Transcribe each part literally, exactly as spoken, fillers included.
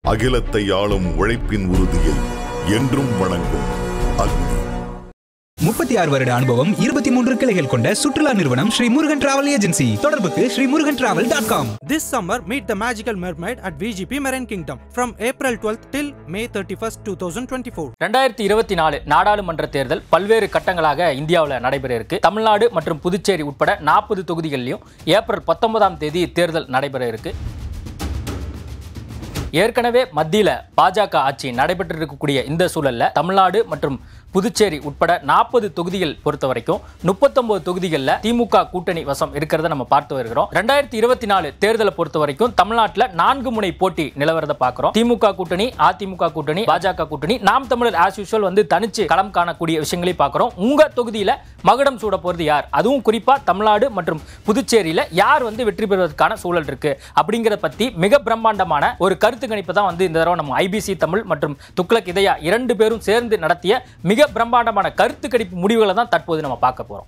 அகிலத்தை ஆளும் உழைப்பின் உறுதியை என்றும் வணங்கும் அக்னி. முப்பத்தி ஆறு வருட அனுபவம், இருபத்தி மூன்று கிளைகள் கொண்ட சுற்றுலா நிறுவனம் ஸ்ரீ முருகன் டிராவல் ஏஜென்சி. தொடர்புக்கு Sri Murugan travel dot com. This summer, meet the magical mermaid at V G P Universal Kingdom from April twelfth till May thirty-first, twenty twenty-four. ரெண்டாயிரத்தி இருபத்தி நாலு நாடாளுமன்ற தேர்தல் பல்வேறு கட்டங்களாக இந்தியாவில் நடைபெற இருக்கு. தமிழ்நாடு மற்றும் புதுச்சேரி உட்பட நாற்பது தொகுதிகளிலும் ஏப்ரல் பத்தொன்பதாம் தேதி தேர்தல் நடைபெற இருக்கு. ஏற்கனவே மத்தியில பாஜக ஆட்சி நடைபெற்று இருக்கக்கூடிய இந்த சூழல்ல தமிழ்நாடு மற்றும் புதுச்சேரி உட்பட நாற்பது தொகுதிகள் பொறுத்த வரைக்கும் முப்பத்தொன்பது தொகுதிகளில் திமுக கூட்டணி வசம் இருக்கிறத நம்ம பார்த்து வருகிறோம். ரெண்டாயிரத்தி இருபத்தி நாலு தேர்தலை பொறுத்த வரைக்கும் தமிழ்நாட்டில் நான்கு முனை போட்டி நிலவரத்தை பார்க்கிறோம். திமுக கூட்டணி, அதிமுக கூட்டணி, பாஜக கூட்டணி, நாம் தமிழர் ஆஸ் யூஷுவல் வந்து தனிச்சு களம் காணக்கூடிய விஷயங்களையும் பார்க்கிறோம். உங்க தொகுதியில மகுடம் சூட போறது யார், அதுவும் குறிப்பா தமிழ்நாடு மற்றும் புதுச்சேரியில யார் வந்து வெற்றி பெறுவதற்கான சூழல் இருக்கு அப்படிங்கிறத பத்தி மிக பிரம்மாண்டமான ஒரு கருத்து கணிப்பு தான் வந்து இந்த தடவை நம்ம ஐபிசி தமிழ் மற்றும் துக்ளக் இதயா இரண்டு பேரும் சேர்ந்து நடத்திய மிக பிரம்மாண்டமான கருத்து கணிப்பு முடிவுகளை தான் தற்போது நம்ம பார்க்க போறோம்.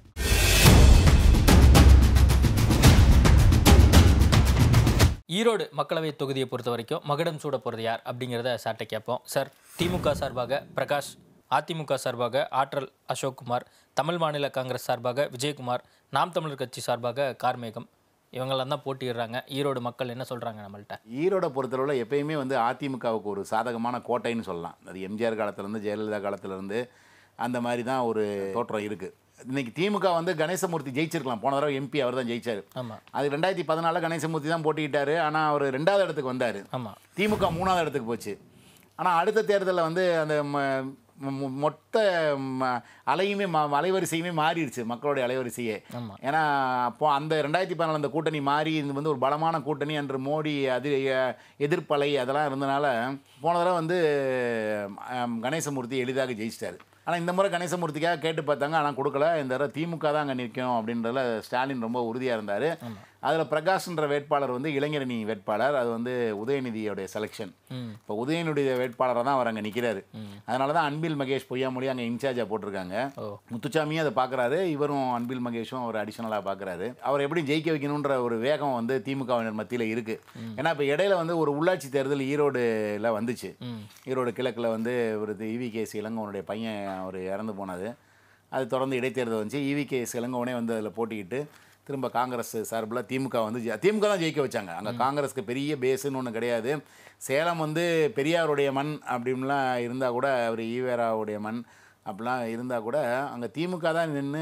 ஈரோடு மக்களவை தொகுதியை பொறுத்த வரைக்கும் மகுடம் சூட போறது யார் அப்படிங்கிறத சாட்டை கேட்போம். சார், திமுக சார்பாக பிரகாஷ், அதிமுக சார்பாக ஆற்றல் அசோக்குமார், தமிழ் மாநில காங்கிரஸ் சார்பாக விஜயகுமார், நாம் தமிழர் கட்சி சார்பாக கார்மேகம், இவங்கெல்லாம் தான் போட்டிடுறாங்க. ஈரோடு மக்கள் என்ன சொல்கிறாங்க நம்மள்கிட்ட? ஈரோடை பொறுத்தளவில் எப்பயுமே வந்து அதிமுகவுக்கு ஒரு சாதகமான கோட்டைன்னு சொல்லலாம். அது எம்ஜிஆர் காலத்திலேருந்து ஜெயலலிதா காலத்திலேருந்து அந்த மாதிரி தான் ஒரு தோற்றம் இருக்குது. இன்றைக்கி திமுக வந்து கணேசமூர்த்தி ஜெயிச்சிருக்கலாம். போன தடவை எம்பி அவர் தான் ஜெயிச்சார். ஆமாம், அது ரெண்டாயிரத்தி பதினாலில் கணேசமூர்த்தி தான் போட்டிக்கிட்டார். ஆனால் அவர் ரெண்டாவது இடத்துக்கு வந்தார். ஆமாம், திமுக மூணாவது இடத்துக்கு போச்சு. ஆனால் அடுத்த தேர்தலில் வந்து அந்த மொத்த அலையுமே அலைவரிசையுமே மாறிடுச்சு, மக்களுடைய அலைவரிசையே. ஏன்னா அப்போ அந்த ரெண்டாயிரத்தி பதினாலு அந்த கூட்டணி மாறி இது வந்து ஒரு பலமான கூட்டணி அன்று மோடி அது எதிர்ப்பலை அதெல்லாம் இருந்தனால போன தடவை வந்து கணேசமூர்த்தி எளிதாக ஜெயிச்சிட்டாரு. ஆனால் இந்த முறை கணேசமூர்த்திக்காக கேட்டு பார்த்தாங்க, ஆனால் கொடுக்கல. இந்த தடவை திமுக தான் அங்கே நிற்கும் அப்படின்றதுல ஸ்டாலின் ரொம்ப உறுதியாக இருந்தார். அதில் பிரகாஷ்ன்ற வேட்பாளர் வந்து இளைஞரணி வேட்பாளர். அது வந்து உதயநிதியோடைய செலெக்ஷன். இப்போ உதயநிதியுடைய வேட்பாளராக தான் அவர் அங்கே நிற்கிறாரு. அதனால தான் அன்பில் மகேஷ் பொய்யாமொழி அங்கே இன்சார்ஜாக போட்டிருக்காங்க. முத்துச்சாமியும் அதை பார்க்குறாரு, இவரும் அன்பில் மகேஷும் அவர் அடிஷனலாக பார்க்குறாரு. அவர் எப்படி ஜெயிக்க வைக்கணுன்ற ஒரு வேகம் வந்து திமுகவினர் மத்தியில் இருக்குது. ஏன்னா இப்போ இடையில வந்து ஒரு உள்ளாட்சி தேர்தல் ஈரோடுல வந்துச்சு. ஈரோடு கிழக்கில் வந்து ஒரு இவிகேஎஸ் இளங்கோவனுடைய பையன் அவர் இறந்து போனது. அது தொடர்ந்து இடைத்தேர்தல் வந்துச்சு. இவிகேஎஸ் இளங்கோவனே வந்து அதில் போட்டிக்கிட்டு திரும்ப காங்கிரஸ் சார்பில் திமுக வந்து திமுக தான் ஜெயிக்க வச்சாங்க. அங்கே காங்கிரஸுக்கு பெரிய பேஸுன்னு ஒன்று கிடையாது. சேலம் வந்து பெரியாருடைய மண் அப்படின்லாம் இருந்தால் கூட, அவர் ஈவேராவுடைய மண் அப்படிலாம் இருந்தால் கூட அங்கே திமுக தான் நின்று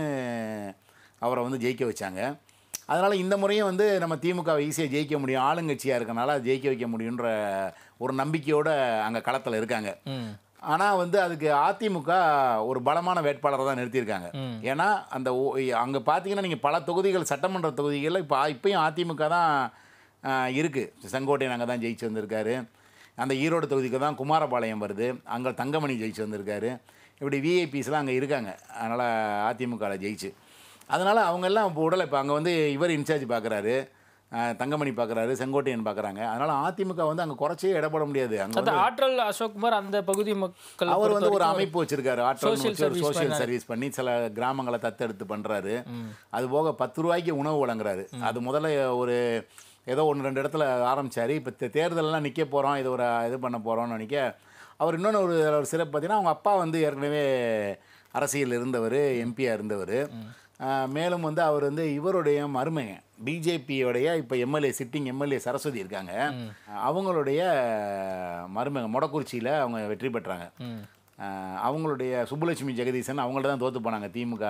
அவரை வந்து ஜெயிக்க வச்சாங்க. அதனால் இந்த முறையும் வந்து நம்ம திமுகவை ஈஸியாக ஜெயிக்க முடியும், ஆளுங்கட்சியாக இருக்கனால ஜெயிக்க வைக்க முடியுன்ற ஒரு நம்பிக்கையோடு அங்கே களத்தில் இருக்காங்க. ஆனால் வந்து அதுக்கு அதிமுக ஒரு பலமான வேட்பாளரை தான் நிறுத்தியிருக்காங்க. ஏன்னா அந்த அங்கே பார்த்தீங்கன்னா நீங்கள் பல தொகுதிகள், சட்டமன்ற தொகுதிகளில் இப்போ இப்போயும் அதிமுக தான் இருக்குது. செங்கோட்டையன் அங்கே தான் ஜெயிச்சு வந்திருக்காரு. அந்த ஈரோடு தொகுதிக்கு தான் குமாரபாளையம் வருது, அங்கே தங்கமணி ஜெயிச்சு வந்திருக்காரு. இப்படி விஐபிஸ்லாம் அங்கே இருக்காங்க. அதனால் அதிமுகவில் ஜெயிச்சு, அதனால் அவங்கெல்லாம் இப்போ உடலை இப்போ அங்கே வந்து இவர் இன்சார்ஜ் பார்க்குறாரு, தங்கமணி பார்க்குறாரு, செங்கோட்டையன் பார்க்குறாங்க. அதனால் அதிமுக வந்து அங்கே குறைச்சே இடப்பட முடியாது. அங்கே ஆற்றல் அசோக்குமார் அந்த பகுதி மக்கள் அவர் வந்து ஒரு அமைப்பு வச்சிருக்காரு. ஆற்றல் சோசியல் சர்வீஸ் பண்ணி சில கிராமங்களை தத்தெடுத்து பண்ணுறாரு. அது போக பத்து ரூபாய்க்கு உணவு வழங்குறாரு. அது முதல்ல ஒரு ஏதோ ஒன்று ரெண்டு இடத்துல ஆரம்பித்தார். இப்போ தேர்தலெலாம் நிற்க போகிறோம், இது ஒரு இது பண்ண போகிறோம்னு நினைக்க அவர் இன்னொன்று ஒரு ஒரு சிறப்பு பார்த்தீங்கன்னா, அவங்க அப்பா வந்து ஏற்கனவே அரசியல் இருந்தவர், எம்பியாக இருந்தவர். மேலும் வந்து அவர் வந்து இவருடைய மருமகன் பிஜேபியோடைய இப்போ எம்எல்ஏ சிட்டிங் எம்எல்ஏ சரஸ்வதி இருக்காங்க, அவங்களுடைய மருமகன் மொடக்குறிச்சியில் அவங்க வெற்றி பெற்றாங்க. அவங்களுடைய சுப்புலட்சுமி ஜெகதீசன் அவங்கள்ட்ட தான் தோற்று போனாங்க. திமுக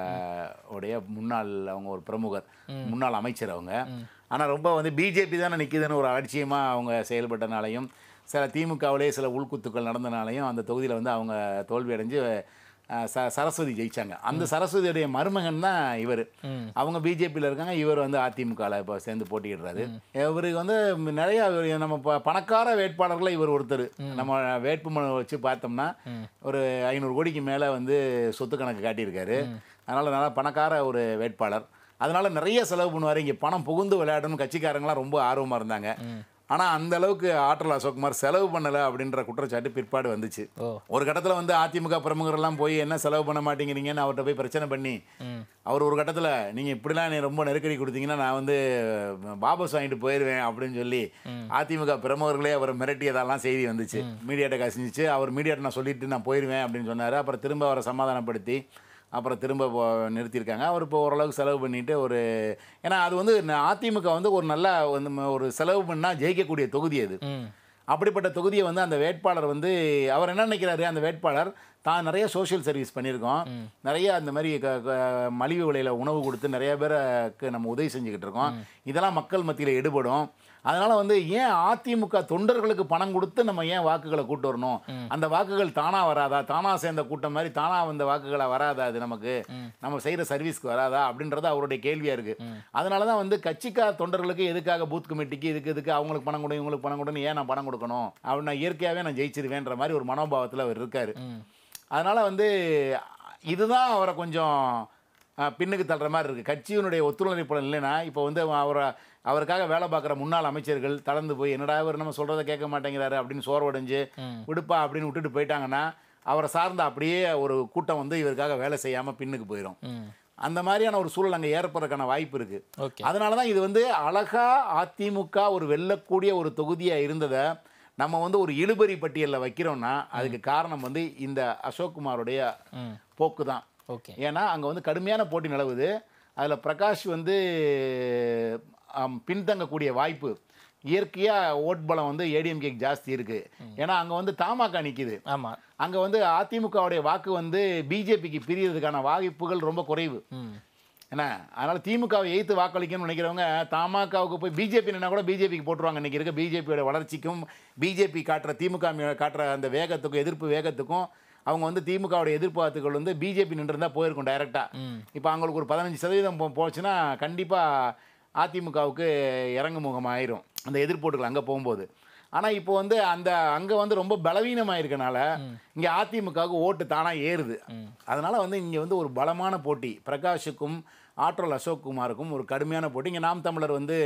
உடைய முன்னாள் அவங்க ஒரு பிரமுகர், முன்னாள் அமைச்சர் அவங்க. ஆனால் ரொம்ப வந்து பிஜேபி தானே நிற்கிதுன்னு ஒரு அலட்சியமாக அவங்க செயல்பட்டனாலையும் சில திமுகவிலே சில உள்குத்துக்கள் நடந்தனாலையும் அந்த தொகுதியில் வந்து அவங்க தோல்வி அடைஞ்சு ச சரஸ்வதி ஜெயிச்சாங்க. அந்த சரஸ்வதியுடைய மருமகன் தான் இவர். அவங்க பிஜேபியில் இருக்காங்க, இவர் வந்து அதிமுகவில் இப்போ சேர்ந்து போட்டிடுறாரு. இவருக்கு வந்து நிறையா நம்ம பணக்கார வேட்பாளர்களை இவர் ஒருத்தர். நம்ம வேட்புமனு வச்சு பார்த்தோம்னா ஒரு ஐநூறு கோடிக்கு மேலே வந்து சொத்து கணக்கு காட்டியிருக்காரு. அதனால் நல்லா பணக்கார ஒரு வேட்பாளர். அதனால் நிறைய செலவு பண்ணுவார். இங்கே பணம் புகுந்து விளையாடணும் கட்சிக்காரங்களாம் ரொம்ப ஆர்வமாக இருந்தாங்க. ஆனால் அந்த அளவுக்கு ஆற்றல் அசோக்குமார் செலவு பண்ணலை அப்படின்ற குற்றச்சாட்டு பிற்பாடு வந்துச்சு. ஒரு கட்டத்தில் வந்து அதிமுக பிரமுகரெல்லாம் போய் என்ன செலவு பண்ண மாட்டேங்கிறீங்கன்னு அவர்கிட்ட போய் பிரச்சனை பண்ணி அவர் ஒரு கட்டத்தில் நீங்கள் இப்படிலாம் நீ ரொம்ப நெருக்கடி கொடுத்தீங்கன்னா நான் வந்து வாபஸ் வாங்கிட்டு போயிடுவேன் அப்படின்னு சொல்லி அதிமுக பிரமுகர்களே அவர் மிரட்டியதெல்லாம் செய்தி வந்துச்சு. மீடியாட்ட கசிஞ்சிச்சு. அவர் மீடியாட்ட நான் சொல்லிட்டு நான் போயிடுவேன் அப்படின்னு சொன்னார். அப்புறம் திரும்ப அவரை சமாதானப்படுத்தி அப்புறம் திரும்ப நிறுத்தியிருக்காங்க. அவர் இப்போ ஓரளவுக்கு செலவு பண்ணிவிட்டு ஒரு ஏன்னா அது வந்து அதிமுக வந்து ஒரு நல்ல வந்து ஒரு செலவு பண்ணால் ஜெயிக்கக்கூடிய தொகுதி அது. அப்படிப்பட்ட தொகுதியை வந்து அந்த வேட்பாளர் வந்து அவர் என்ன நினைக்கிறாரு, அந்த வேட்பாளர் தான் நிறைய சோஷியல் சர்வீஸ் பண்ணியிருக்கோம், நிறைய அந்த மாதிரி மலிவு விலையில் உணவு கொடுத்து நிறைய பேருக்கு நம்ம உதவி செஞ்சுக்கிட்டு இருக்கோம், இதெல்லாம் மக்கள் மத்தியில் எடுபடும், அதனால் வந்து ஏன் அதிமுக தொண்டர்களுக்கு பணம் கொடுத்து நம்ம ஏன் வாக்குகளை கூட்டு வரணும், அந்த வாக்குகள் தானாக வராதா, தானாக சேர்ந்த கூட்டம் மாதிரி தானாக வந்த வாக்குகளை வராதா, அது நமக்கு நம்ம செய்கிற சர்வீஸ்க்கு வராதா அப்படின்றது அவருடைய கேள்வியாக இருக்குது. அதனால தான் வந்து கட்சிக்கா தொண்டர்களுக்கு எதுக்காக பூத் கமிட்டிக்கு இதுக்கு இதுக்கு அவங்களுக்கு பணம் கொடு இவங்களுக்கு பணம் கொடுன்னு ஏன் நான் பணம் கொடுக்கணும், அப்படி நான் இயற்கையாகவே நான் ஜெயிச்சிருவேன்ற மாதிரி ஒரு மனோபாவத்தில் அவர் இருக்கார். அதனால் வந்து இதுதான் அவரை கொஞ்சம் பின்னுக்கு தள்ளுற மாதிரி இருக்குது. கட்சியினுடைய ஒத்துழைப்பு இல்லைன்னா இப்போ வந்து அவரை அவருக்காக வேலை பார்க்குற முன்னாள் அமைச்சர்கள் தளர்ந்து போய் என்னடா இவர் நம்ம சொல்கிறத கேட்க மாட்டேங்கிறாரு அப்படின்னு சோர்வடைஞ்சு விடுப்பா அப்படின்னு விட்டுட்டு போயிட்டாங்கன்னா அவரை சார்ந்த அப்படியே ஒரு கூட்டம் வந்து இவருக்காக வேலை செய்யாமல் பின்னுக்கு போயிடும். அந்த மாதிரியான ஒரு சூழல் அங்கே ஏற்படுறதுக்கான வாய்ப்பு இருக்குது. அதனால தான் இது வந்து அழகா அதிமுக ஒரு வெல்லக்கூடிய ஒரு தொகுதியாக இருந்ததை நம்ம வந்து ஒரு இழுபறி பட்டியலில் வைக்கிறோம்னா அதுக்கு காரணம் வந்து இந்த அசோக்குமாருடைய போக்கு தான். ஏன்னா அங்கே வந்து கடுமையான போட்டி நிலவுது. அதில் பிரகாஷ் வந்து பின்தங்கக்கூடிய வாய்ப்பு, இயற்கையாக ஓட் பலம் வந்து ஏடிஎம்கேக்கு ஜாஸ்தி இருக்குது. ஏன்னா அங்கே வந்து தமாக நிற்கிது. ஆமாம், அங்கே வந்து அதிமுகவுடைய வாக்கு வந்து பிஜேபிக்கு பிரியறதுக்கான வாய்ப்புகள் ரொம்ப குறைவு. என்ன அதனால் திமுகவை எய்த்து வாக்களிக்கணும்னு நினைக்கிறவங்க தமாகவுக்கு போய் பிஜேபி நின்னா கூட பிஜேபிக்கு போட்டுருவாங்க. இன்றைக்கி இருக்க பிஜேபியோட வளர்ச்சிக்கும் பிஜேபி காட்டுற திமுக காட்டுற அந்த வேகத்துக்கும் எதிர்ப்பு வேகத்துக்கும் அவங்க வந்து திமுகவுடைய எதிர்பார்ப்புகள் வந்து பிஜேபி நின்றுருந்தா போயிருக்கும் டைரெக்டாக. இப்போ அவங்களுக்கு ஒரு பதினஞ்சு சதவீதம் போ போச்சுன்னா கண்டிப்பாக அதிமுகவுக்கு இறங்கு முகம் ஆயிரும் அந்த எதிர்ப்போட்டுகள் அங்கே போகும்போது. ஆனால் இப்போ வந்து அந்த அங்கே வந்து ரொம்ப பலவீனமாக இருக்கனால இங்கே அதிமுகவுக்கு ஓட்டு தானாக ஏறுது. அதனால் வந்து இங்கே வந்து ஒரு பலமான போட்டி, பிரகாஷுக்கும் ஆற்றல் அசோக்குமாருக்கும் ஒரு கடுமையான போட்டி. இங்கே நாம் தமிழர் வந்து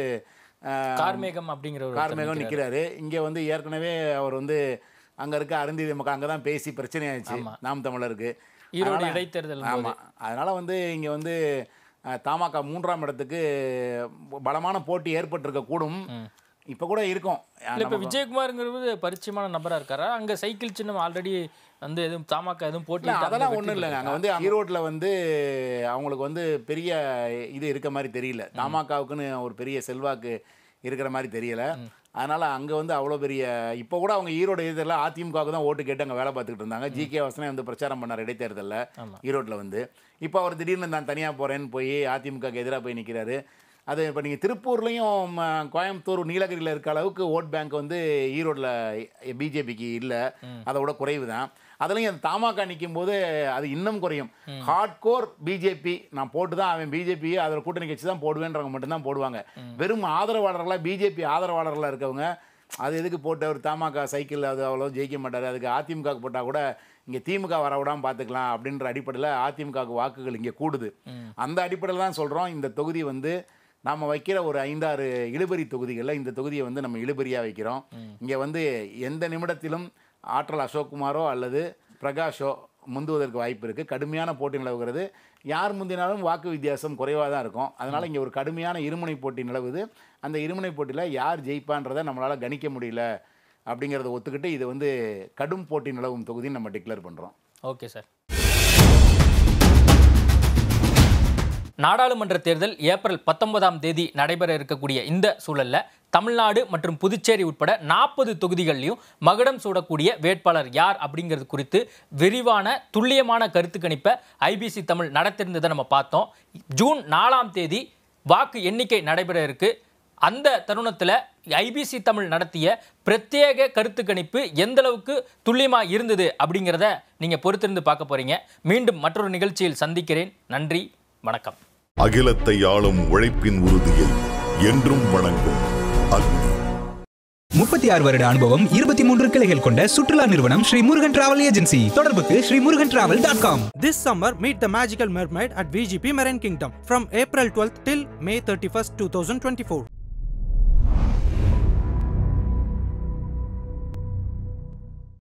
கார்மேகம் அப்படிங்கிற கார்மேகம் நிற்கிறாரு. இங்கே வந்து ஏற்கனவே அவர் வந்து அங்கே இருக்க அருந்ததி மக்கள் அங்கே தான் பேசி பிரச்சனையாச்சு நாம் தமிழருக்கு ஈரோடு இடைத்தேர்தல். ஆமாம், அதனால் வந்து இங்கே வந்து தமாக மூன்றாம் இடத்துக்கு பலமான போட்டி ஏற்பட்டிருக்க கூடும். இப்போ கூட இருக்கும். இப்போ விஜயகுமார்ங்கிறது பரிச்சயமான நபராக இருக்காரா? அங்கே சைக்கிள் சின்னம் ஆல்ரெடி வந்து எதுவும் தமாக எதுவும் போட்டி அதெல்லாம் ஒன்றும் இல்லைங்க. அங்கே வந்து ஈரோட்டில் வந்து அவங்களுக்கு வந்து பெரிய இது இருக்க மாதிரி தெரியல. தமாகவுக்குன்னு ஒரு பெரிய செல்வாக்கு இருக்கிற மாதிரி தெரியல. அதனால் அங்கே வந்து அவ்வளோ பெரிய இப்போ கூட அவங்க ஈரோடு இடைத்தேர்தலில் அதிமுகவுக்கு தான் ஓட்டு கேட்டு அங்கே வேலை பார்த்துக்கிட்டு இருந்தாங்க. ஜி கே வாசனே வந்து பிரச்சாரம் பண்ணார் இடைத்தேர்தலில் ஈரோட்டில் வந்து. இப்போ அவர் திடீர்னு நான் தனியாக போகிறேன்னு போய் அதிமுகவுக்கு எதிராக போய் நிற்கிறாரு. அது இப்போ நீங்கள் திருப்பூர்லேயும் கோயம்புத்தூர் நீலகிரியில் இருக்க அளவுக்கு ஓட் பேங்க் வந்து ஈரோட்டில் பிஜேபிக்கு இல்லை, அதை விட குறைவு தான். அதுலேயும் அந்த தமாக நிற்கும் போது அது இன்னும் குறையும். ஹார்ட்கோர் பிஜேபி நான் போட்டு தான் அவன் பிஜேபி அதில் கூட்டணி கட்சி தான் போடுவேன்றவங்க மட்டும்தான் போடுவாங்க. வெறும் ஆதரவாளர்களாக பிஜேபி ஆதரவாளர்களாக இருக்கவங்க அது எதுக்கு போட்டு அவர் தமாக சைக்கிள் அது அவ்வளோ ஜெயிக்க மாட்டார், அதுக்கு அதிமுகவுக்கு போட்டால் கூட இங்கே திமுக வர விடாமல் பார்த்துக்கலாம் அப்படின்ற அடிப்படையில் அதிமுகவுக்கு வாக்குகள் இங்கே கூடுது. அந்த அடிப்படையில் தான் சொல்கிறோம் இந்த தொகுதி வந்து நாம் வைக்கிற ஒரு ஐந்தாறு இழுபறி தொகுதிகளில் இந்த தொகுதியை வந்து நம்ம இழுபறியாக வைக்கிறோம். இங்கே வந்து எந்த நிமிடத்திலும் ஆற்றல் அசோக்குமாரோ அல்லது பிரகாஷோ முந்துவதற்கு வாய்ப்பு இருக்குது. கடுமையான போட்டி நிலவுகிறது. யார் முந்தினாலும் வாக்கு வித்தியாசம் குறைவாக தான் இருக்கும். அதனால் இங்கே ஒரு கடுமையான இருமுனை போட்டி நிலவுது. அந்த இருமுனை போட்டியில் யார் ஜெயிப்பான்றதை நம்மளால் கணிக்க முடியல அப்படிங்கிறத ஒத்துக்கிட்டு இது வந்து கடும் போட்டி நிலவும் தொகுதின்னு நம்ம டிக்ளேர் பண்ணுறோம். Okay sir. நாடாளுமன்ற தேர்தல் ஏப்ரல் பத்தொன்பதாம் தேதி நடைபெற இருக்கக்கூடிய இந்த சூழலில் தமிழ்நாடு மற்றும் புதுச்சேரி உட்பட நாற்பது தொகுதிகளிலும் மகுடம் சூடக்கூடிய வேட்பாளர் யார் அப்படிங்கிறது குறித்து விரிவான துல்லியமான கருத்து கணிப்பை ஐபிசி தமிழ் நடத்திருந்ததை நம்ம பார்த்தோம். ஜூன் நாலாம் தேதி வாக்கு எண்ணிக்கை நடைபெற இருக்கு. அந்த தருணத்தில் ஐபிசி தமிழ் நடத்திய பிரத்யேக கருத்து கணிப்பு எந்த அளவுக்கு துல்லியமாக இருந்தது அப்படிங்கிறத நீங்கள் பொறுத்திருந்து பார்க்க போறீங்க. மீண்டும் மற்றொரு நிகழ்ச்சியில் சந்திக்கிறேன். நன்றி, வணக்கம். அகிலத்தை ஆளும் உழைப்பின் உறுதியை என்றும் வணங்கும் அக்னி. முப்பத்தி ஆறு வருட அனுபவம், இருபத்தி மூன்று கிளைகள் கொண்ட சுற்றுலா நிறுவனம் ஸ்ரீ முருகன் டிராவல் ஏஜென்சி. தொடர்புக்கு Sri Murugan travel dot com. This summer meet the magical mermaid at V G P Marine Kingdom from April twelfth till May thirty-first, two thousand twenty-four.